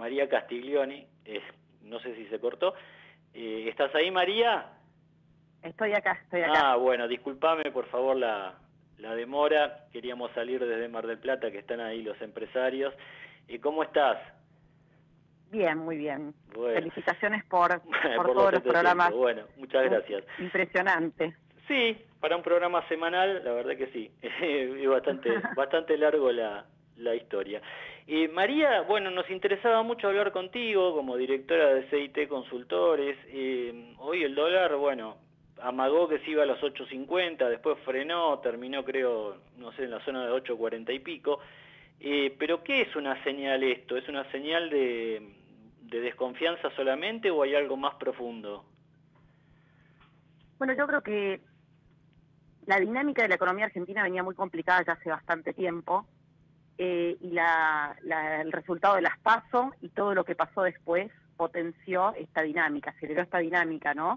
María Castiglioni, no sé si se cortó. ¿Estás ahí, María? Estoy acá, estoy acá. Ah, bueno, discúlpame por favor la demora, queríamos salir desde Mar del Plata, que están ahí los empresarios. ¿Cómo estás? Bien, muy bien. Bueno. Felicitaciones por por todos los programas. Bueno, muchas gracias. Impresionante. Sí, para un programa semanal, la verdad que sí. Es bastante largo la historia. María, bueno, nos interesaba mucho hablar contigo como directora de CIT Consultores. Hoy el dólar, bueno, amagó que se iba a los 8.50, después frenó, terminó creo, no sé, en la zona de 8.40 y pico. Pero ¿qué es una señal esto? ¿Es una señal de desconfianza solamente o hay algo más profundo? Bueno, yo creo que la dinámica de la economía argentina venía muy complicada ya hace bastante tiempo, y el resultado de las PASO y todo lo que pasó después potenció esta dinámica, aceleró esta dinámica, ¿no?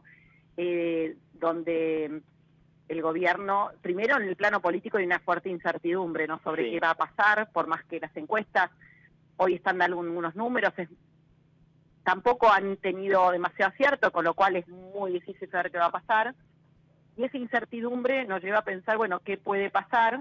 Donde el gobierno, primero en el plano político hay una fuerte incertidumbre, ¿no?, sobre qué va a pasar, por más que las encuestas hoy están dando algunos números, tampoco han tenido demasiado acierto, con lo cual es muy difícil saber qué va a pasar. Y esa incertidumbre nos lleva a pensar, bueno, qué puede pasar,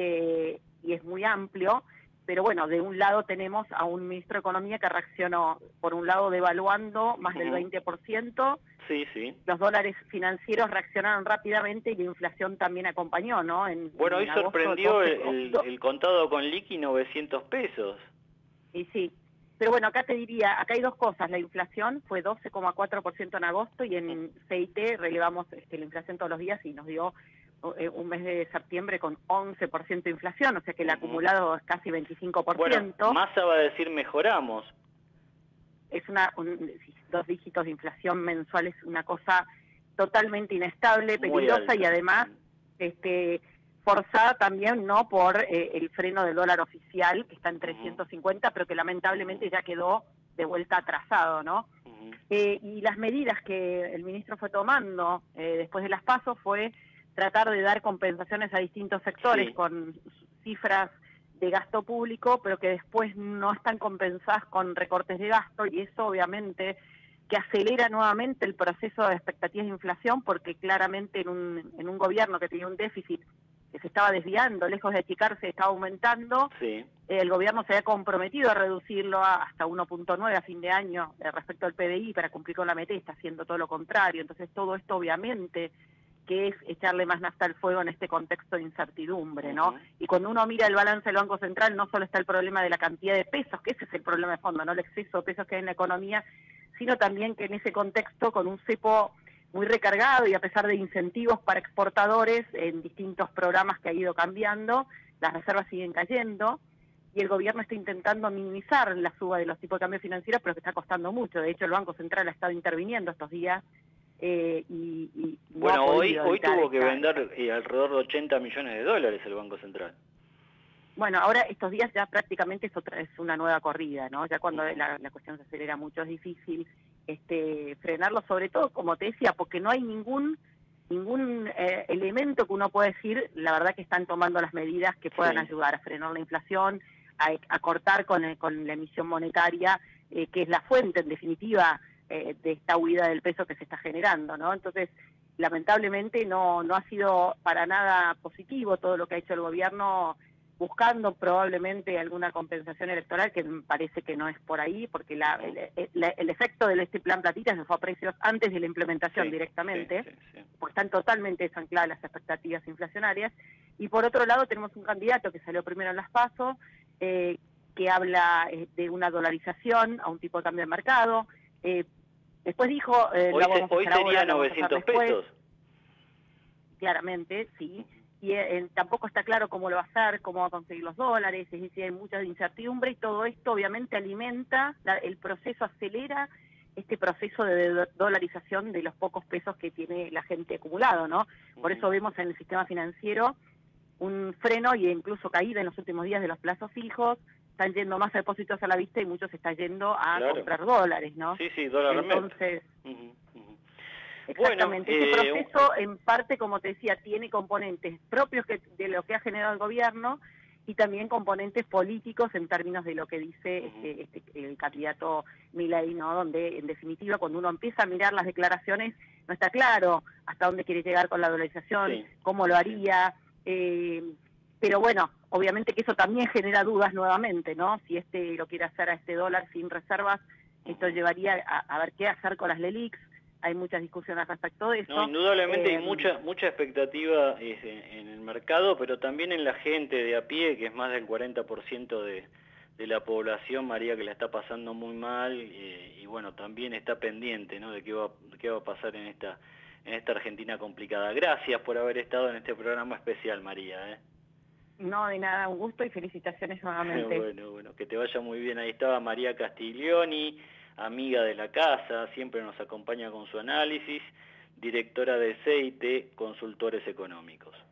y es muy amplio, pero bueno, de un lado tenemos a un ministro de Economía que reaccionó, por un lado devaluando más del 20%, sí. Los dólares financieros reaccionaron rápidamente y la inflación también acompañó, ¿no? Bueno, hoy sorprendió el contado con liqui 900 pesos. Y sí, pero bueno, acá te diría, acá hay dos cosas. La inflación fue 12,4% en agosto y en CIT relevamos la inflación todos los días y nos dio un mes de septiembre con 11% de inflación, o sea que el acumulado es casi 25%. Bueno, Massa va a decir mejoramos. Es 2 dígitos de inflación mensual, es una cosa totalmente inestable, peligrosa y además forzada también no por el freno del dólar oficial, que está en 350, pero que lamentablemente ya quedó de vuelta atrasado, ¿no? Y las medidas que el ministro fue tomando después de las PASO fue tratar de dar compensaciones a distintos sectores con cifras de gasto público, pero que después no están compensadas con recortes de gasto, y eso obviamente que acelera nuevamente el proceso de expectativas de inflación, porque claramente en un gobierno que tenía un déficit que se estaba desviando, lejos de achicarse, estaba aumentando, el gobierno se había comprometido a reducirlo hasta 1.9 a fin de año respecto al PBI para cumplir con la meta, está haciendo todo lo contrario. Entonces todo esto obviamente que es echarle más nafta al fuego en este contexto de incertidumbre, ¿no? Y cuando uno mira el balance del Banco Central, no solo está el problema de la cantidad de pesos, que ese es el problema de fondo, no el exceso de pesos que hay en la economía, sino también que en ese contexto, con un cepo muy recargado y a pesar de incentivos para exportadores en distintos programas que ha ido cambiando, las reservas siguen cayendo y el gobierno está intentando minimizar la suba de los tipos de cambio financieros, pero que está costando mucho. De hecho, el Banco Central ha estado interviniendo estos días. Bueno, hoy tuvo que vender alrededor de 80 millones de dólares el Banco Central. Bueno, ahora estos días ya prácticamente es una nueva corrida, ¿no? Ya cuando la cuestión se acelera mucho es difícil frenarlo, sobre todo, como te decía, porque no hay ningún elemento que uno pueda decir, la verdad que están tomando las medidas que puedan ayudar a frenar la inflación, a cortar con la emisión monetaria, que es la fuente, en definitiva, de esta huida del peso que se está generando, ¿no? Entonces, lamentablemente no ha sido para nada positivo todo lo que ha hecho el gobierno, buscando probablemente alguna compensación electoral, que me parece que no es por ahí, porque el efecto de este plan platita se fue a precios antes de la implementación directamente, porque están totalmente desancladas las expectativas inflacionarias. Y por otro lado tenemos un candidato que salió primero en las PASO, que habla de una dolarización a un tipo de cambio de mercado. Después dijo... hoy sería 900 pesos. Claramente, sí. Y tampoco está claro cómo lo va a hacer, cómo va a conseguir los dólares, es decir, hay mucha incertidumbre y todo esto obviamente alimenta, el proceso acelera este proceso de dolarización de los pocos pesos que tiene la gente acumulado, ¿no? Por eso vemos en el sistema financiero un freno y incluso caída en los últimos días de los plazos fijos, están yendo más depósitos a la vista y muchos están yendo a comprar dólares, ¿no? Sí, dólar. Entonces... Exactamente, este proceso en parte, como te decía, tiene componentes propios de lo que ha generado el gobierno y también componentes políticos en términos de lo que dice el candidato Milei, ¿no? Donde, en definitiva, cuando uno empieza a mirar las declaraciones, no está claro hasta dónde quiere llegar con la dolarización, cómo lo haría, pero bueno, obviamente que eso también genera dudas nuevamente, ¿no? Si lo quiere hacer a este dólar sin reservas, esto llevaría a ver qué hacer con las LELIQs. Hay muchas discusiones respecto de eso. No, indudablemente hay mucha expectativa en el mercado, pero también en la gente de a pie, que es más del 40% de la población, María, que la está pasando muy mal, y bueno, también está pendiente, ¿no?, de qué va a pasar en esta Argentina complicada. Gracias por haber estado en este programa especial, María. No, de nada, un gusto y felicitaciones nuevamente. Bueno, que te vaya muy bien. Ahí estaba María Castiglioni, amiga de la casa, siempre nos acompaña con su análisis, directora de CIT Consultores Económicos.